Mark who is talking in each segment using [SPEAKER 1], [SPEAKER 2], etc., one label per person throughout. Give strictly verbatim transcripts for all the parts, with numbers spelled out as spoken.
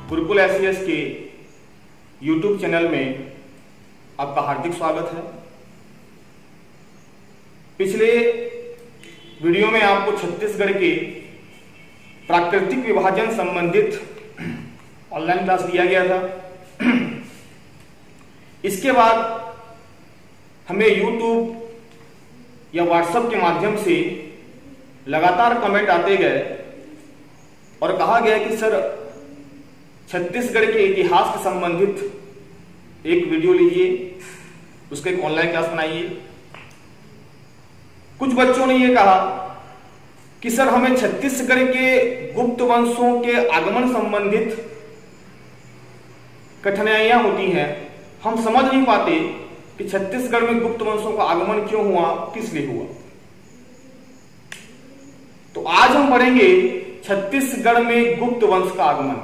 [SPEAKER 1] Gurukul S C S के YouTube channel में आपका हार्दिक स्वागत है। पिछले वीडियो में आपको छत्तीसगढ़ के प्राकृतिक विभाजन संबंधित ऑनलाइन क्लास दिया गया था। इसके बाद हमें यूट्यूब या व्हाट्सएप के माध्यम से लगातार कमेंट आते गए और कहा गया कि सर छत्तीसगढ़ के इतिहास से संबंधित एक वीडियो लीजिए, उसका एक ऑनलाइन क्लास बनाइए। कुछ बच्चों ने यह कहा कि सर हमें छत्तीसगढ़ के गुप्त वंशों के आगमन संबंधित कठिनाइयां होती हैं, हम समझ नहीं पाते कि छत्तीसगढ़ में गुप्त वंशों का आगमन क्यों हुआ, किस लिए हुआ। तो आज हम पढ़ेंगे छत्तीसगढ़ में गुप्त वंश का आगमन।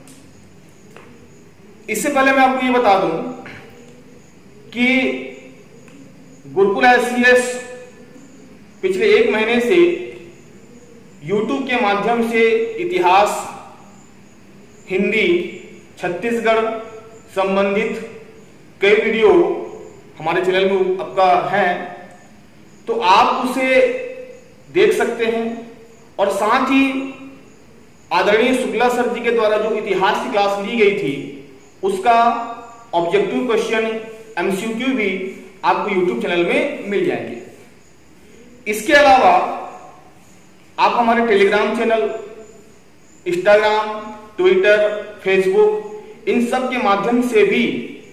[SPEAKER 1] इससे पहले मैं आपको ये बता दूं कि गुरुकुल एस सी एस पिछले एक महीने से यूट्यूब के माध्यम से इतिहास, हिंदी, छत्तीसगढ़ संबंधित कई वीडियो हमारे चैनल में आपका है, तो आप उसे देख सकते हैं। और साथ ही आदरणीय शुक्ला सर जी के द्वारा जो इतिहास की क्लास ली गई थी, उसका objective question M C Q भी आपको यूट्यूब चैनल में मिल जाएंगे। इसके अलावा आप हमारे Telegram channel, Instagram, Twitter, Facebook, इन सब के माध्यम से भी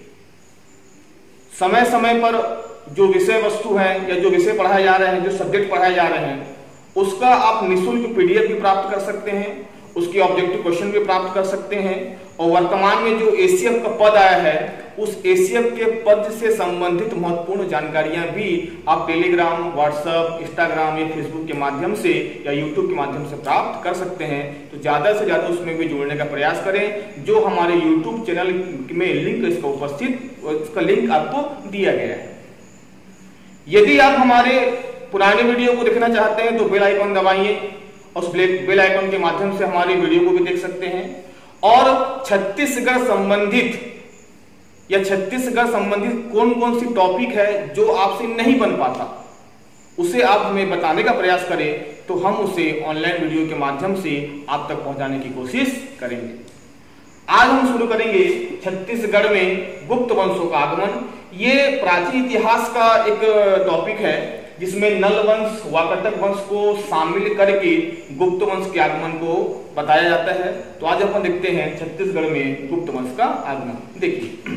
[SPEAKER 1] समय समय पर जो विषय वस्तु है या जो विषय पढ़ाए जा रहे हैं, जो सब्जेक्ट पढ़ाए जा रहे हैं, उसका आप निःशुल्क पीडीएफ भी प्राप्त कर सकते हैं, उसकी ऑब्जेक्टिव क्वेश्चन भी प्राप्त कर सकते हैं। और वर्तमान में जो ए सी एफ का पद आया है, उस ए सी एफ के पद से संबंधित महत्वपूर्ण जानकारियां भी आप टेलीग्राम, व्हाट्सएप, इंस्टाग्राम या फेसबुक के माध्यम से या यूट्यूब के माध्यम से प्राप्त कर सकते हैं। तो ज्यादा से ज्यादा उसमें भी जुड़ने का प्रयास करें। जो हमारे यूट्यूब चैनल में लिंक इसका उपस्थित, इसका लिंक आपको दिया गया है। यदि आप हमारे पुराने वीडियो को देखना चाहते हैं तो बेल आइकन दबाइए, उस बेल आइकन के माध्यम से हमारी वीडियो को भी देख सकते हैं। और छत्तीसगढ़ संबंधित या छत्तीसगढ़ संबंधित कौन कौन सी टॉपिक है जो आपसे नहीं बन पाता, उसे आप हमें बताने का प्रयास करें, तो हम उसे ऑनलाइन वीडियो के माध्यम से आप तक पहुंचाने की कोशिश करेंगे। आज हम शुरू करेंगे छत्तीसगढ़ में गुप्त वंशों का आगमन। ये प्राचीन इतिहास का एक टॉपिक है जिसमें नल वंश, वाकटक वंश को शामिल करके गुप्त वंश के आगमन को बताया जाता है। तो आज अपन देखते हैं छत्तीसगढ़ में गुप्त वंश का आगमन। देखिए,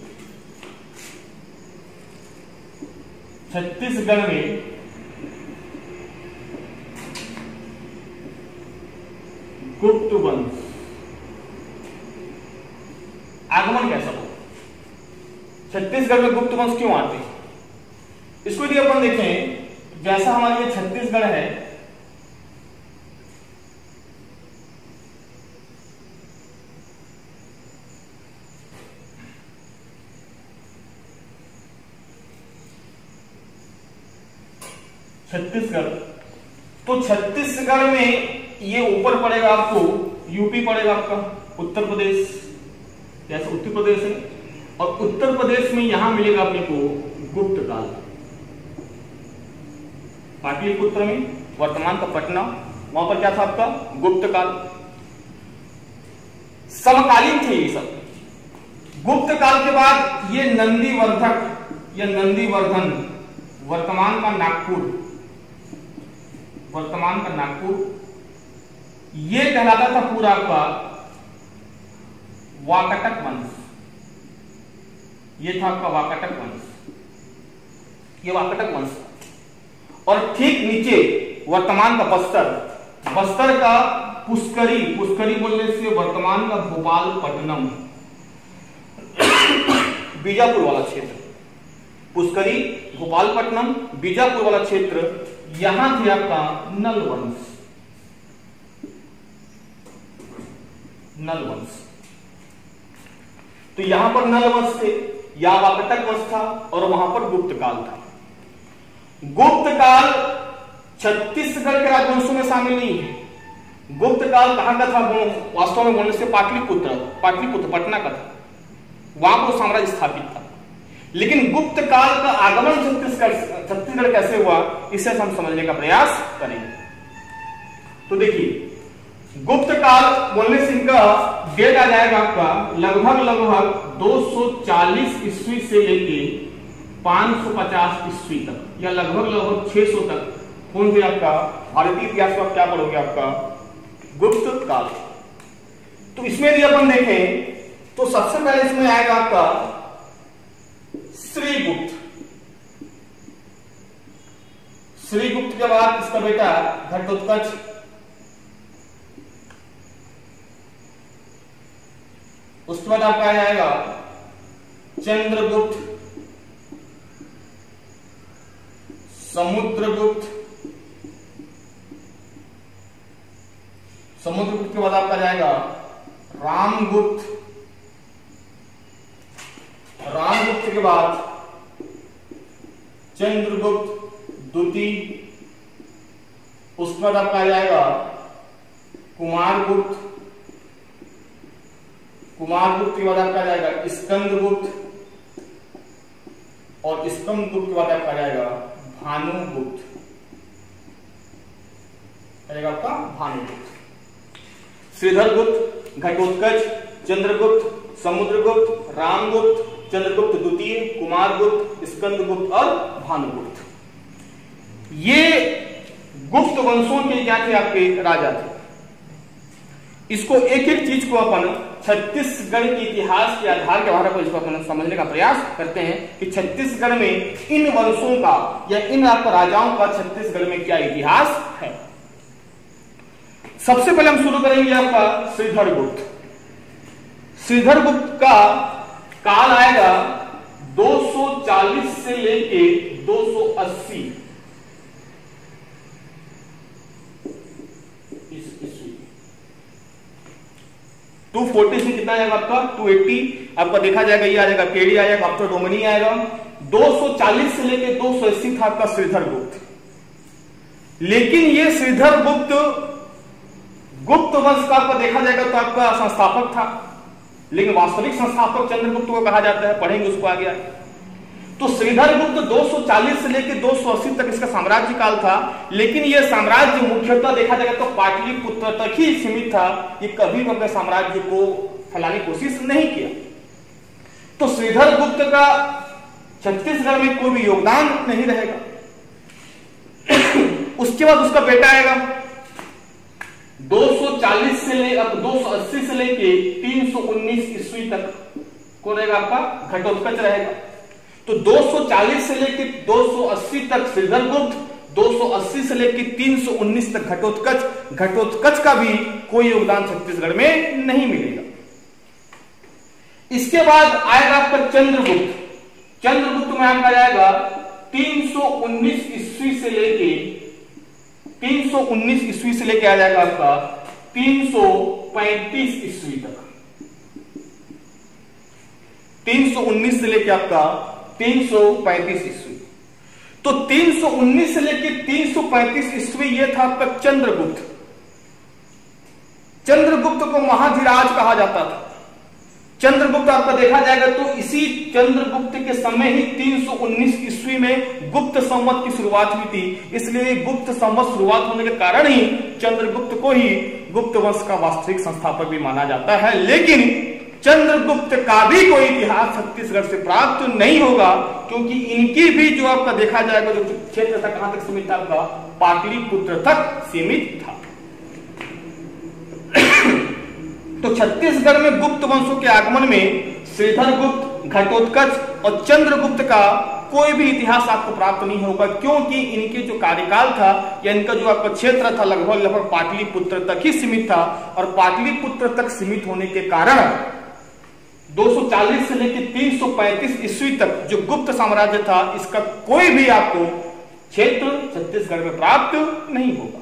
[SPEAKER 1] छत्तीसगढ़ में गुप्त वंश आगमन कैसा हो, छत्तीसगढ़ में गुप्त वंश क्यों आते हैं, इसको यदि अपन देखें, जैसा हमारे ये छत्तीसगढ़ है, छत्तीसगढ़, तो छत्तीसगढ़ में ये ऊपर पड़ेगा आपको यूपी पड़ेगा, आपका उत्तर प्रदेश, जैसे उत्तर प्रदेश है, और उत्तर प्रदेश में यहां मिलेगा अपने को गुप्त काल। पाटलिपुत्र में, वर्तमान का पटना, वहां पर क्या था आपका गुप्त काल। समकालीन थे ये सब। गुप्त काल के बाद ये नंदीवर्धक या नंदीवर्धन, वर्तमान का नागपुर, वर्तमान का नागपुर, ये कहलाता था पूरा आपका वाकटक वंश। ये था आपका वाकटक वंश, ये वाकटक वंश। और ठीक नीचे वर्तमान का बस्तर, बस्तर का पुष्करी, पुष्करी बोलने से वर्तमान का भोपालपट्टनम, बीजापुर वाला क्षेत्र, पुष्करी, भोपालपट्टनम, बीजापुर वाला क्षेत्र, यहां थे आपका नल वंश, नल वंश। तो यहां पर नल वंश थे, या वाकटक वंश था, और वहां पर गुप्त काल था। गुप्त काल छत्तीसगढ़ के राजवंशों में शामिल नहीं है। गुप्त काल कहां का था? वास्तव में बोलने से पाटलिपुत्र, पाटलिपुत्र पटना का था, वहां पर साम्राज्य स्थापित था। लेकिन गुप्त काल का आगमन छत्तीसगढ़ छत्तीसगढ़ कैसे हुआ, इसे हम समझने का प्रयास करेंगे। तो देखिए गुप्त काल बोलने से इनका डेट आ जाएगा आपका लगभग लगभग दो सौ चालीस ईस्वी से लेके पांच सौ पचास ईस्वी तक, या लगभग लगभग छह सौ तक। कौन से आपका भारतीय इतिहास में आप क्या पढ़ोगे? आपका गुप्त काल। तो इसमें यदि अपन देखें तो सबसे पहले इसमें आएगा आपका श्रीगुप्त। श्रीगुप्त के बाद इसका बेटा घटोत्कच, उसके बाद आपका आ जाएगा चंद्रगुप्त, समुद्रगुप्त, समुद्रगुप्त के बाद आपका जाएगा रामगुप्त, रामगुप्त के बाद चंद्रगुप्त द्वितीय, उसके बाद आपका आ जाएगा कुमारगुप्त, कुमारगुप्त के बाद आपका आ जाएगा स्कंदगुप्त, और स्कंदगुप्त के बाद आपका आ जाएगा भानुगुप्त, आएगा आपका भानुगुप्त। श्रीधरगुप्त, घटोत्कच, चंद्रगुप्त, समुद्रगुप्त, रामगुप्त, चंद्रगुप्त द्वितीय, कुमारगुप्त, स्कंदगुप्त और भानुगुप्त, ये गुप्त वंशों के क्या थे? आपके राजा थे। इसको एक एक चीज को अपन छत्तीसगढ़ के इतिहास के आधार के आधार पर इसको अपन समझने का प्रयास करते हैं कि छत्तीसगढ़ में इन वंशों का या इन आपका राजाओं का छत्तीसगढ़ में क्या इतिहास है। सबसे पहले हम शुरू करेंगे आपका श्रीधरगुप्त। श्रीधरगुप्त का काल आएगा दो सौ चालीस से लेके दो सौ अस्सी ईस्वी। दो सौ चालीस में कितना आएगा आपका? दो सौ अस्सी आपका देखा जाएगा, ये आ जाएगा केडी आएगा, आपका डोमनी आएगा। दो सौ चालीस से लेके दो सौ अस्सी था आपका श्रीधरगुप्त। लेकिन ये श्रीधरगुप्त गुप्त वंश का आपका देखा जाएगा तो आपका संस्थापक था, लेकिन वास्तविक संस्थापक चंद्रगुप्त को कहा जाता है, पढ़ेंगे उसको आगे। तो श्रीधरगुप्त दो सौ चालीस से लेकर दो सौ अस्सी तक इसका साम्राज्य काल था, लेकिन यह साम्राज्य मुख्यतः देखा जाएगा तो पाटलिपुत्र तक ही सीमित था। ये कभी भी अपने साम्राज्य को फैलाने की कोशिश नहीं किया। तो श्रीधरगुप्त का छत्तीसगढ़ में कोई भी योगदान नहीं रहेगा। उसके बाद उसका बेटा आएगा दो सौ चालीस से ले अब दो सौ अस्सी से लेके तीन सौ उन्नीस ईस्वी तक कौन रहेगा? आपका घटोत्कच रहेगा। तो दो सौ चालीस से लेके दो सौ अस्सी तक श्रीधरगुप्त, दो सौ अस्सी से लेके तीन सौ उन्नीस तक घटोत्कच। घटोत्कच का भी कोई योगदान छत्तीसगढ़ में नहीं मिलेगा। इसके बाद आएगा आपका चंद्रगुप्त। चंद्रगुप्त में आपका जाएगा तीन सौ उन्नीस ईस्वी से लेके तीन सौ उन्नीस ईस्वी से लेके आ जाएगा आपका तीन सौ पैंतीस ईस्वी तक। तीन सौ उन्नीस से लेके आपका तीन सौ पैंतीस ईस्वी। तो तीन सौ उन्नीस से लेके तीन सौ पैंतीस ईस्वी ये था आपका चंद्रगुप्त। चंद्रगुप्त को महाधिराज कहा जाता था। चंद्रगुप्त आपका देखा जाएगा तो इसी चंद्रगुप्त के समय ही तीन सौ उन्नीस ईस्वी में गुप्त संवत की शुरुआत हुई थी। इसलिए गुप्त संवत शुरुआत होने के कारण ही चंद्रगुप्त को ही गुप्त वंश का वास्तविक संस्थापक भी माना जाता है। लेकिन चंद्रगुप्त का भी कोई इतिहास छत्तीसगढ़ से प्राप्त नहीं होगा, क्योंकि इनकी भी जो आपका देखा जाएगा जो क्षेत्र था कहां तक सीमित था? आपका पाटलिपुत्र तक सीमित था। तो छत्तीसगढ़ में गुप्त वंशों के आगमन में श्रीधरगुप्त, घटोत्कच और चंद्रगुप्त का कोई भी इतिहास आपको प्राप्त नहीं होगा, क्योंकि इनके जो कार्यकाल था या इनका जो आपका क्षेत्र था लगभग लगभग पाटलिपुत्र तक ही सीमित था। और पाटलिपुत्र तक सीमित होने के कारण दो सौ चालीस से लेकर तीन सौ पैंतीस ईस्वी तक जो गुप्त साम्राज्य था इसका कोई भी आपको क्षेत्र छत्तीसगढ़ में प्राप्त नहीं होगा।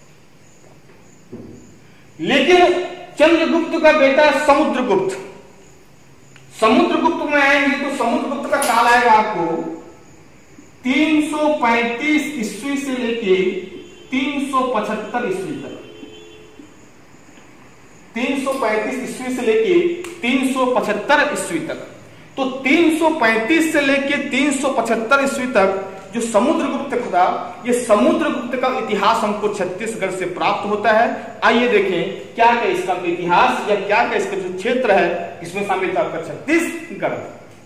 [SPEAKER 1] लेकिन चंद्रगुप्त का बेटा समुद्रगुप्त, समुद्रगुप्त में आएंगे तो समुद्रगुप्त का काल आएगा आपको तीन सौ पैंतीस ईस्वी से लेके तीन सौ पचहत्तर ईस्वी तक। तीन सौ पैंतीस ईस्वी से लेके तीन सौ पचहत्तर ईस्वी तक। तो तीन सौ पैंतीस से लेके तीन सौ पचहत्तर ईस्वी तक जो समुद्रगुप्त था, ये समुद्रगुप्त का इतिहास हमको छत्तीसगढ़ से प्राप्त होता है। आइए देखें क्या क्या इसका इतिहास या क्या क्या इसका जो क्षेत्र है इसमें शामिल था आपका छत्तीसगढ़।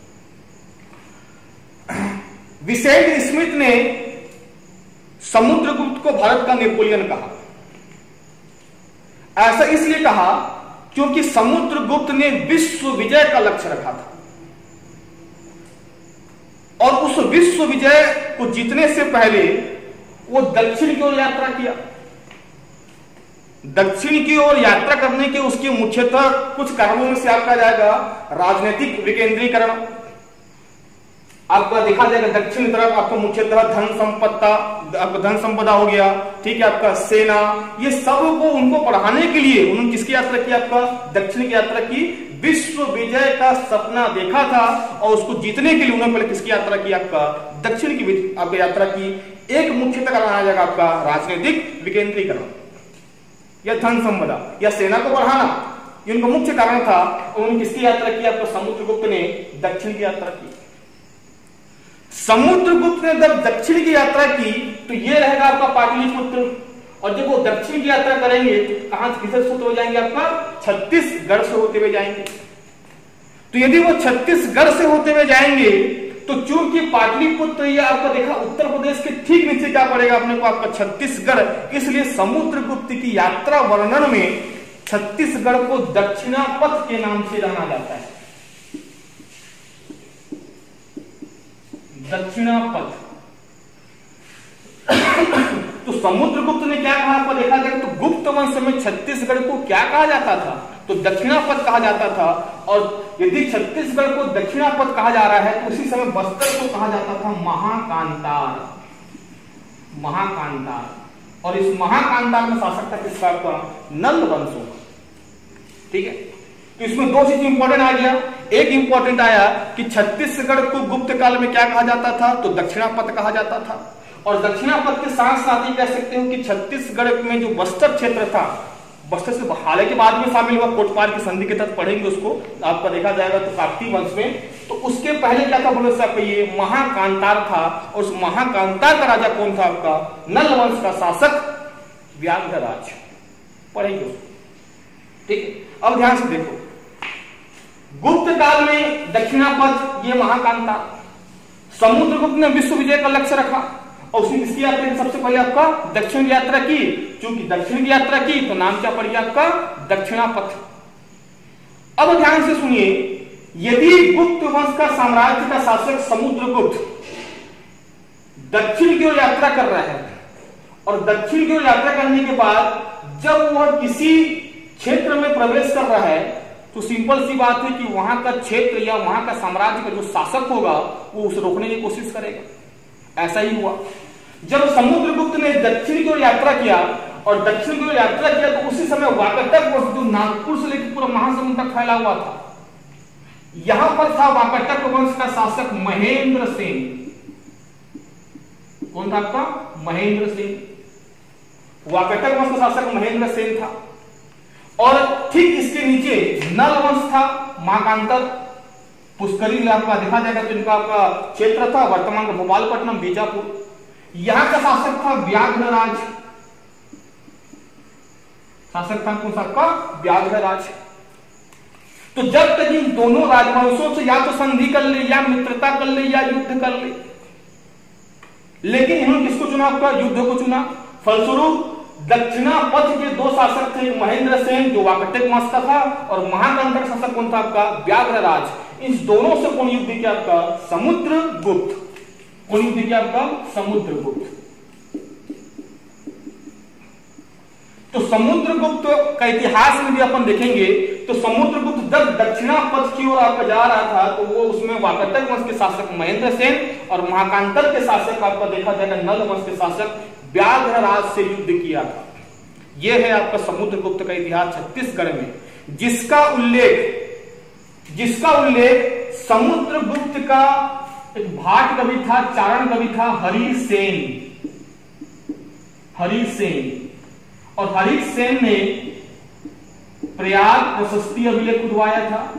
[SPEAKER 1] विसेंट स्मिथ ने समुद्रगुप्त को भारत का नेपोलियन कहा। ऐसा इसलिए कहा क्योंकि समुद्रगुप्त ने विश्व विजय का लक्ष्य रखा था और उस विश्व विजय को जीतने से पहले वो दक्षिण की ओर यात्रा किया। दक्षिण की ओर यात्रा करने के उसके मुख्यतः कुछ कारणों में से आपका जाएगा राजनीतिक विकेंद्रीकरण। आपका देखा जाएगा दक्षिण तरफ आपका मुख्यतः धन संपदा, आपका धन संपदा हो गया, ठीक है, आपका सेना, ये सब को उनको बढ़ाने के लिए उन्होंने किसकी यात्रा की, आपका दक्षिण की यात्रा की। विश्व विजय का सपना देखा था और उसको जीतने के लिए उन्होंने पहले किसकी यात्रा की, आपका दक्षिण की आपकी यात्रा की। एक मुख्यतः कारण आ जाएगा आपका राजनीतिक विकेंद्रीकरण या धन संपदा या सेना को बढ़ाना, ये उनका मुख्य कारण था। उन्होंने किसकी यात्रा की, आपका समुद्रगुप्त ने दक्षिण की यात्रा की। समुद्रगुप्त ने जब दक्षिण की यात्रा की तो ये रहेगा आपका पाटलिपुत्र, और जब वो दक्षिण की यात्रा करेंगे तो कहां से किधर से होते हुए जाएंगे, आपका छत्तीसगढ़ से होते हुए जाएंगे। तो यदि वो छत्तीसगढ़ से होते हुए जाएंगे तो चूंकि पाटलिपुत्र या आपका देखा उत्तर प्रदेश के ठीक नीचे क्या पड़ेगा अपने को, आपका छत्तीसगढ़, इसलिए समुद्रगुप्त की यात्रा वर्णन में छत्तीसगढ़ को दक्षिणापथ के नाम से जाना जाता है। दक्षिणापथ। तो समुद्रगुप्त ने क्या कहा, आपको देखा जाए तो गुप्त वंश में छत्तीसगढ़ को क्या कहा जाता था, तो दक्षिणापथ कहा जाता था। और यदि छत्तीसगढ़ को दक्षिणापथ कहा जा रहा है तो उसी समय बस्तर को कहा जाता था महाकांतार। महाकांतार। और इस महाकांतार में शासक था किसका, आपका नंद वंशों का। ठीक है, तो इसमें दो चीज इंपॉर्टेंट आ गया। एक इंपॉर्टेंट आया कि छत्तीसगढ़ को गुप्त काल में क्या कहा जाता था, तो दक्षिणापथ कहा जाता था। और दक्षिणापथ के साथ साथ ही कह सकते हो कि छत्तीसगढ़ में जो बस्तर क्षेत्र था, बस्तर से हालांकि बाद में शामिल हुआ, कोटपार की संधि के तहत पढ़ेंगे उसको, आपका देखा जाएगा तो काकतीय वंश में। तो उसके पहले क्या था बोले आपका ये महाकांतार था, और उस महाकांतार का राजा कौन था, आपका नल वंश का शासक व्याघ्रराज, पढ़ेंगे उसको। ठीक है, अब ध्यान से देखो, गुप्त काल में दक्षिणापथ ये महाकांतार, समुद्रगुप्त ने विश्व विजय का लक्ष्य रखा और उसने किसकी यात्रा की, सबसे पहले आपका दक्षिण की यात्रा की। चूंकि दक्षिण की यात्रा की तो नाम क्या पड़ गया आपका दक्षिणापथ। अब ध्यान से सुनिए, यदि गुप्त वंश का साम्राज्य का शासक समुद्रगुप्त दक्षिण की ओर यात्रा कर रहा है और दक्षिण की ओर यात्रा करने के बाद जब वह किसी क्षेत्र में प्रवेश कर रहा है तो सिंपल सी बात है कि वहां का क्षेत्र या वहां का साम्राज्य का जो शासक होगा वो उसे रोकने की कोशिश करेगा। ऐसा ही हुआ जब समुद्रगुप्त ने दक्षिण की ओर यात्रा किया और दक्षिण की ओर यात्रा किया तो उसी समय वाकटक वंश जो नागपुर से लेकर पूरा महासमुंद तक फैला हुआ था, यहां पर था वाकटक वंश का शासक महेंद्र सेन। कौन था आपका? महेंद्र सेन। वाकटक वंश का शासक महेंद्र सेन था। और ठीक इसके नीचे नल वंश था, महाकांतर, पुष्करी आपका देखा जाएगा तो इनका आपका क्षेत्र था वर्तमान का भोपालपट्टनम, बीजापुर। यहां का शासक था व्याघ्रराज। शासक था कौन सा आपका? व्याघ्रराज। तो जब तक इन दोनों राजवंशों से या तो संधि कर ले या मित्रता कर ले या युद्ध कर ले, लेकिन इन्होंने किसको चुना? आपका युद्ध को चुना। फलस्वरूप दक्षिणापथ के दो शासक थे, महेंद्र सेन जो वाकटक वंश का था और महाकांतर शासक कौन था? आपका व्याघ्रराज। इस दोनों से कौन युद्ध किया? आपका समुद्रगुप्त। कौन युद्ध किया? आपका समुद्रगुप्त। तो समुद्रगुप्त का इतिहास में भी अपन देखेंगे तो समुद्रगुप्त जब दक्षिणापथ की ओर आपका जा रहा था तो वो उसमें वाकटक वंश के शासक महेंद्र सेन और महाकांतर के शासक आपका देखा जाएगा नल वंश के शासक व्याघ्रराज से युद्ध किया था। यह है आपका समुद्रगुप्त का इतिहास छत्तीसगढ़ में, जिसका उल्लेख जिसका उल्लेख समुद्रगुप्त का एक भाट कवि था, चारण कवि था हरिसेन। हरिसेन और हरिसेन ने प्रयाग प्रशस्ति अभिलेख खुदवाया था,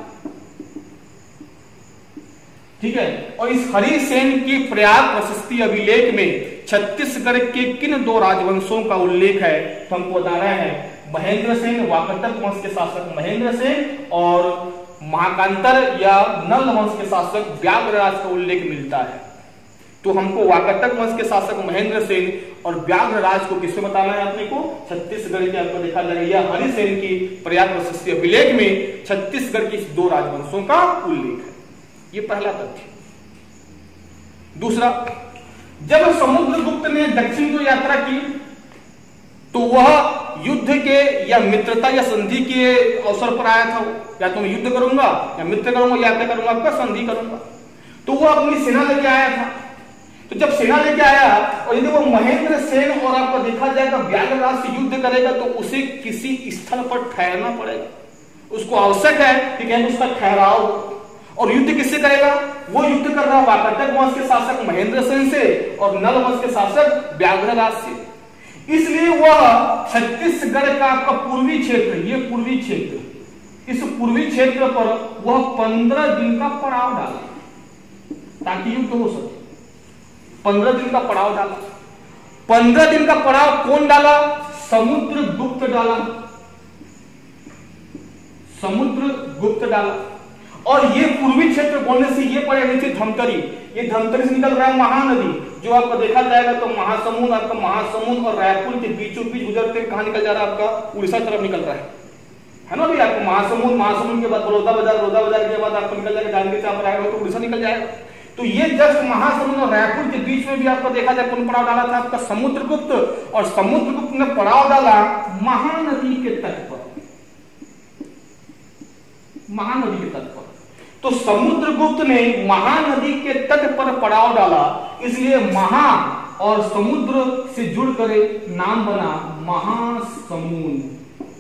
[SPEAKER 1] ठीक है। और इस हरिसेन की प्रयाग प्रशस्ति अभिलेख में छत्तीसगढ़ के किन दो राजवंशों का उल्लेख है, तो हमको बता रहे हैं महेंद्र सेन, वाकाटक वंश के शासक महेंद्र सेन, और महाकांतर या नल वंश के शासक व्याघ्रराज का उल्लेख मिलता है। तो हमको वाकाटक वंश के शासक महेंद्र सेन और व्याघ्रराज को किससे बताना है अपने को, छत्तीसगढ़ के आपको देखा जाएगा या हरिसेन की प्रयाग प्रशस्ति अभिलेख में छत्तीसगढ़ की दो राजवंशों का उल्लेख है। ये पहला तथ्य। दूसरा, जब समुद्रगुप्त ने दक्षिण को यात्रा की तो वह युद्ध के या मित्रता या संधि के अवसर पर आया था। या तो मैं युद्ध करूंगा या मित्र करूंगा या क्या करूंगा, आपका संधि करूंगा। तो वह अपनी सेना लेके आया था। तो जब सेना लेके आया और यदि वो महेंद्र सेन और आपको देखा जाएगा व्याघ्रराज से युद्ध करेगा तो उसे किसी स्थल पर ठहरना पड़ेगा। उसको आवश्यक है कि कहीं उसका ठहराव हो। और युद्ध किससे करेगा, वो युद्ध कर रहा वाकाटक वंश के शासक महेंद्र सेन से और नल वंश के शासक व्याघ्रराज से। इसलिए वह छत्तीसगढ़ का आपका पूर्वी क्षेत्र, ये पूर्वी क्षेत्र, इस पूर्वी क्षेत्र पर वह पंद्रह दिन का पड़ाव डाला ताकि युद्ध हो सके। पंद्रह दिन का पड़ाव डाला। पंद्रह दिन का पड़ाव कौन डाला, समुद्रगुप्त डाला। समुद्रगुप्त डाला। और ये पूर्वी क्षेत्र बोलने से ये पड़े नीचे धमतरी, ये धमतरी से निकल रहा है महानदी, जो आपको देखा जाएगा तो महासमुंद, आपका महासमुंद और रायपुर के बीचों बीच गुजरते कहां निकल जा रहा है, आपका उड़ीसा तरफ निकल रहा है, है ना भाई। आपको महासमुंद, महासमुंद के बाद बड़ौदा बाजार, बड़ौदा बाजार के बाद आपको निकल जाएगा जांजगीर चांपा आएगा तो उड़ीसा निकल जाएगा। तो ये जस्ट महासमुंद और रायपुर के बीच में भी आपको देखा जाए कौन पड़ाव डाला था, आपका समुद्रगुप्त। और समुद्रगुप्त ने पड़ाव डाला महानदी के तट पर, महानदी के तट पर। तो समुद्रगुप्त ने महानदी के तट पर पड़ाव डाला, इसलिए महा और समुद्र से जुड़कर नाम बना महासमुंद।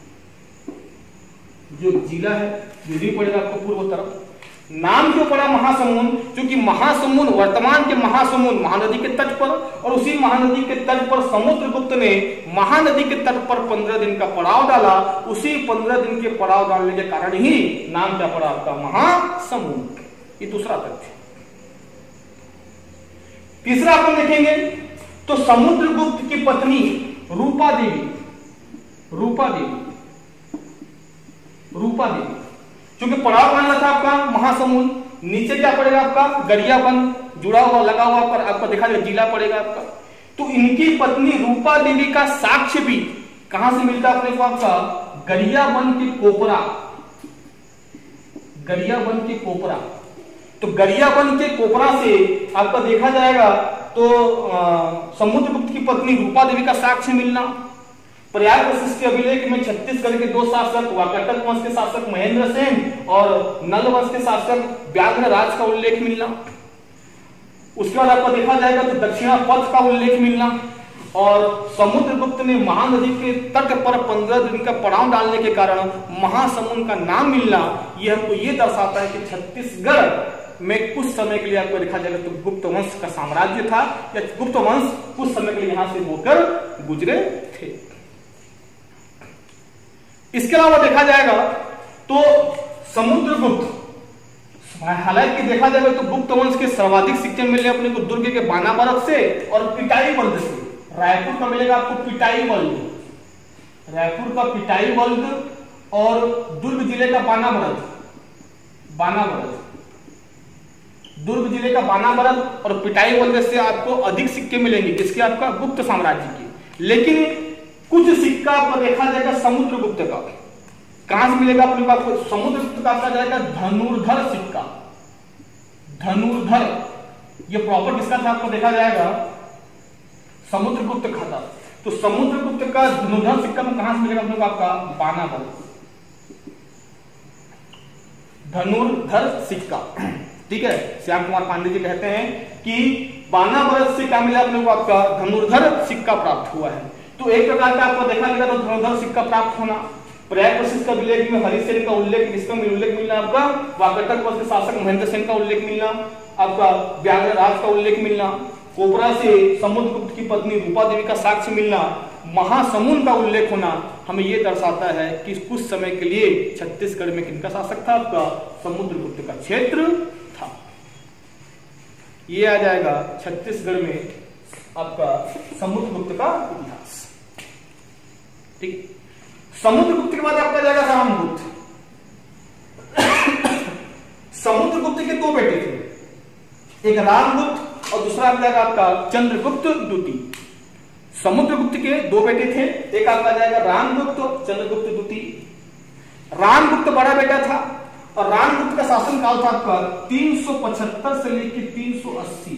[SPEAKER 1] जो जिला है यदि पड़ेगा आपको पूर्व तरफ। नाम क्यों पड़ा महासमुंद, क्योंकि महासमुंद वर्तमान के महासमुंद महानदी के तट पर, और उसी महानदी के तट पर समुद्रगुप्त ने महानदी के तट पर पंद्रह दिन का पड़ाव डाला। उसी पंद्रह दिन के पड़ाव डालने के कारण ही नाम क्या पड़ा आपका, महासमुंद। ये दूसरा तथ्य। तीसरा अपन देखेंगे तो समुद्रगुप्त की पत्नी रूपा देवी, रूपा देवी, रूपा देवी, क्योंकि पड़ाव डालना था आपका महासमुंद, नीचे क्या पड़ेगा आपका गरियाबंद, जुड़ा हुआ लगा हुआ पर आपका देखा जाएगा जिला पड़ेगा आपका। तो इनकी पत्नी रूपा देवी का साक्ष्य भी कहां से मिलता है अपने को, आपका गरियाबंद के कोपरा, गरियाबंद के कोपरा। तो गरियाबंद के कोपरा से आपका देखा जाएगा तो समुद्रगुप्त की पत्नी रूपा देवी का साक्ष्य मिलना। प्रयाग प्रशस्ति अभिलेख में छत्तीसगढ़ के दो शासक वाकाटक वंश के शासक महेंद्र सेन और नल वंश के शासक व्याघ्रराज का उल्लेख मिलना। उसके बाद आपको देखा जाएगा तो दक्षिणा पथ का उल्लेख मिलना। और समुद्रगुप्त ने महानदी के तट पर पंद्रह दिन का पड़ाव डालने के कारण महासमुंद का नाम मिलना। यह हमको ये दर्शाता है कि छत्तीसगढ़ में कुछ समय के लिए आपको देखा जाएगा तो गुप्त वंश का साम्राज्य था, या गुप्त वंश कुछ समय के लिए यहां से होकर गुजरे थे। इसके अलावा देखा जाएगा तो समुद्रगुप्त, हालांकि देखा जाएगा तो गुप्त वंश के सर्वाधिक सिक्के मिले अपने को दुर्ग के बानाबरत से और पिटाई बल्द से। रायपुर का मिलेगा आपको पिटाई बल्द, रायपुर का पिटाई बल्द और दुर्ग जिले का बानाबरत, बानाबरत, दुर्ग जिले का बानाबरत और पिटाई बल्द से आपको अधिक सिक्के मिलेंगे किसके, आपका गुप्त साम्राज्य के। लेकिन कुछ सिक्का आपको देखा जाएगा समुद्रगुप्त का, कहां से मिलेगा अपने आपको, समुद्रगुप्त का आपका जाएगा धनुर्धर सिक्का, धनुर्धर। ये प्रॉपर किसका था आपको देखा जाएगा, समुद्रगुप्त का था। तो समुद्रगुप्त का धनुर्धर सिक्का में कहां से मिलेगा अपने को, आपका बानाबरत, धनुर्धर सिक्का, ठीक है। श्याम कुमार पांडे जी कहते हैं कि बानाबरत से क्या मिला अपने को, आपका धनुर्धर सिक्का प्राप्त हुआ है। तो एक प्रकार का आपको देखा गया तो धनुर्धर सिक्का प्राप्त होना। प्रयाग प्रशस्ति अभिलेख में हरिसेन का उल्लेख, इसका उल्लेख मिलना, आपका वाकाटक वंश के शासक महेंद्र सेन का उल्लेख मिलना, आपका व्याघ्रराज का उल्लेख मिलना, कोपरा से समुद्रगुप्त की पत्नी रूपा देवी का साक्ष्य मिलना, महासमुंद का उल्लेख होना हमें यह दर्शाता है कि कुछ समय के लिए छत्तीसगढ़ में किनका शासक था? आपका समुद्रगुप्त का क्षेत्र था। ये आ जाएगा छत्तीसगढ़ में आपका समुद्रगुप्त का इतिहास। ठीक, समुद्रगुप्त के बाद आपका जाएगा रामगुप्त। समुद्रगुप्त के दो बेटे थे, एक रामगुप्त और दूसरा आ जाएगा आपका चंद्रगुप्त द्वितीय। समुद्रगुप्त के दो बेटे थे, एक आपका जाएगा रामगुप्त और चंद्रगुप्त द्वितीय। रामगुप्त बड़ा बेटा था और रामगुप्त का शासन काल था आपका तीन सौ पचहत्तर से लेकर तीन सौ अस्सी।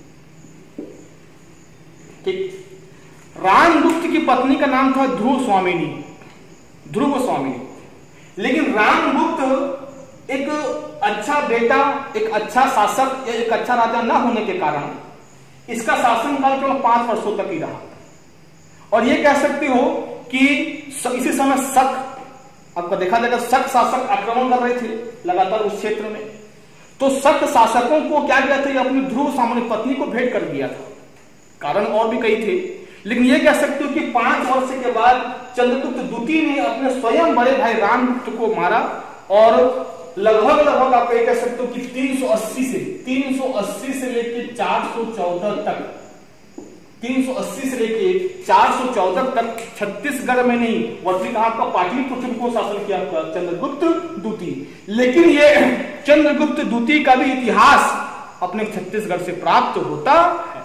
[SPEAKER 1] ठीक, रामगुप्त की पत्नी का नाम था ध्रुव स्वामिनी, ध्रुव स्वामिनी। लेकिन रामगुप्त एक अच्छा बेटा, एक अच्छा शासक या एक अच्छा राजा न होने के कारण इसका शासनकाल केवल पांच वर्षों तक ही रहा। और ये कह सकते हो कि इसी समय शक, आपको देखा जाएगा शक शासक आक्रमण कर रहे थे लगातार उस क्षेत्र में। तो शक शासकों को क्या किया था, अपनी ध्रुव स्वामिनी पत्नी को भेंट कर दिया था। कारण और भी कई थे, लेकिन ये कह सकते हो कि पांच वर्ष के बाद चंद्रगुप्त द्वितीय ने अपने स्वयं बड़े भाई रामगुप्त को मारा और लगभग लगभग आप ये कह सकते हो कि तीन सौ अस्सी से तीन सौ अस्सी से लेकर चार सौ चौदह तक तीन सौ अस्सी से लेकर चार सौ चौदह तक छत्तीसगढ़ में नहीं बल्कि कहा आपका पाटलिपुत्र को शासन किया आपका चंद्रगुप्त द्वितीय। लेकिन ये चंद्रगुप्त द्वितीय का भी इतिहास अपने छत्तीसगढ़ से प्राप्त होता है।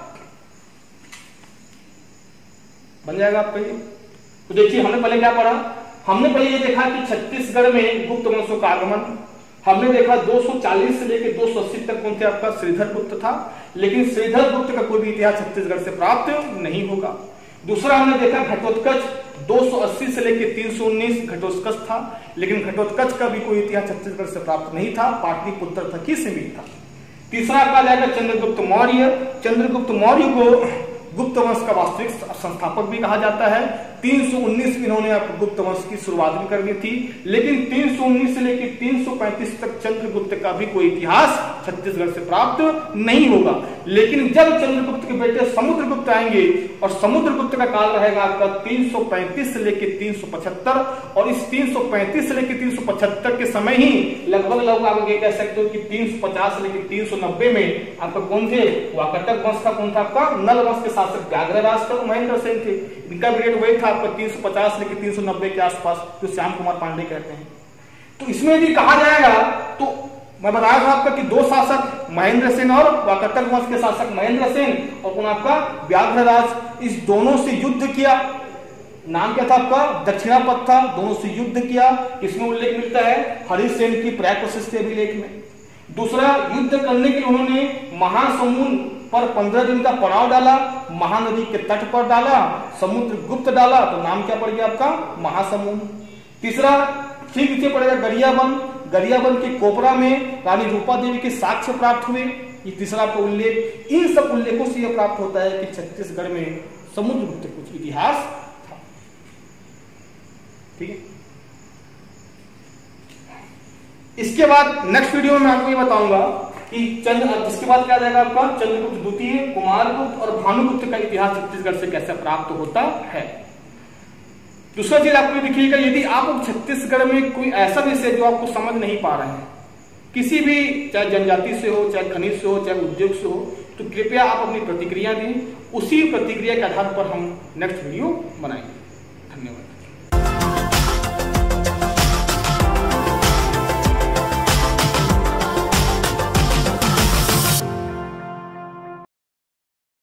[SPEAKER 1] बन जाएगा आपका ये। तो देखिए हमने पहले क्या पढ़ा, हमने पहले ये देखा कि छत्तीसगढ़ में गुप्त वंशों का आगमन। हमने देखा दो सौ चालीस से लेकर दो सौ अस्सी तक कौन थे? आपका श्रीधर गुप्त था। लेकिन श्रीधर गुप्त का कोई भी इतिहास छत्तीसगढ़ से प्राप्त नहीं होगा। दूसरा हमने देखा घटोत्कच दो सौ अस्सी से लेकर तीन सौ उन्नीस घटोत्कच था, लेकिन घटोत्कच का भी कोई इतिहास छत्तीसगढ़ से प्राप्त नहीं था, पाटलिपुत्र तक ही सीमित था। तीसरा आपका जाएगा चंद्रगुप्त मौर्य। चंद्रगुप्त मौर्य को गुप्त वंश का वास्तविक संस्थापक भी कहा जाता है। तीन सौ उन्नीस में इन्होंने गुप्त वंश की शुरुआत भी कर दी थी, लेकिन तीन सौ उन्नीस से लेकर तीन सौ पैंतीस तक चंद्रगुप्त का भी कोई इतिहास छत्तीसगढ़ से प्राप्त नहीं होगा। लेकिन जब चंद्रगुप्त के बेटे समुद्रगुप्त आएंगे और समुद्रगुप्त का काल रहेगा आपका तीन सौ पैंतीस से लेकर तीन सौ पचहत्तर, और इस तीन सौ पैंतीस से लेकर तीन सौ पचहत्तर के समय ही लगभग लगभग आप ये कह सकते हो कि तीन सौ पचास से लेकर तीन सौ नब्बे में आपका कौन थे? वाकाटक वंश का कौन था? आपका नल वंश के शासक व्याघ्रराज का महेंद्र सेन थे। इनका पीरियड वही था आपका तीन सौ पचास लेकर तीन सौ नब्बे के आसपास, जो श्याम कुमार पांडे कहते हैं। तो इसमें भी कहा जाएगा, तो मैं बताया था आपका कि दो शासक महेंद्र सेन और वाकाटक वंश के शासक महेंद्र सेन और कौन आपका व्याघ्रराज, इस दोनों से युद्ध किया। नाम क्या था आपका? दक्षिणापथ था। दोनों से युद्ध किया। इसमें उल्लेख मिलता है हरिसेन की प्रयाग प्रशस्ति अभिलेख में। दूसरा, युद्ध करने के लिए उन्होंने महासमुंद पर पंद्रह दिन का पड़ाव डाला, महानदी के तट पर डाला, समुद्र गुप्त डाला, तो नाम क्या पड़ गया आपका? महासमुंद। तीसरा, ठीक नीचे पड़ेगा गरियाबंद। गरियाबंद के कोपरा में रानी रूपा देवी के साक्ष्य प्राप्त हुए। ये तीसरा आपका उल्लेख। इन सब उल्लेखों से यह प्राप्त होता है कि छत्तीसगढ़ में समुद्रगुप्त कुछ इतिहास था। ठीक है। इसके बाद नेक्स्ट वीडियो में मैं आपको ये बताऊंगा कि चंद्र इसके बाद क्या जाएगा आपका? चंद्रगुप्त द्वितीय, कुमारगुप्त और भानुगुप्त का इतिहास छत्तीसगढ़ से कैसे प्राप्त होता है। दूसरा चीज आपको देखिएगा, यदि आप छत्तीसगढ़ में कोई ऐसा विषय जो आपको समझ नहीं पा रहे हैं, किसी भी चाहे जनजाति से हो, चाहे खनिज से हो, चाहे उद्योग से हो, तो कृपया आप अपनी प्रतिक्रिया दें। उसी प्रतिक्रिया के आधार पर हम नेक्स्ट वीडियो बनाएंगे। धन्यवाद।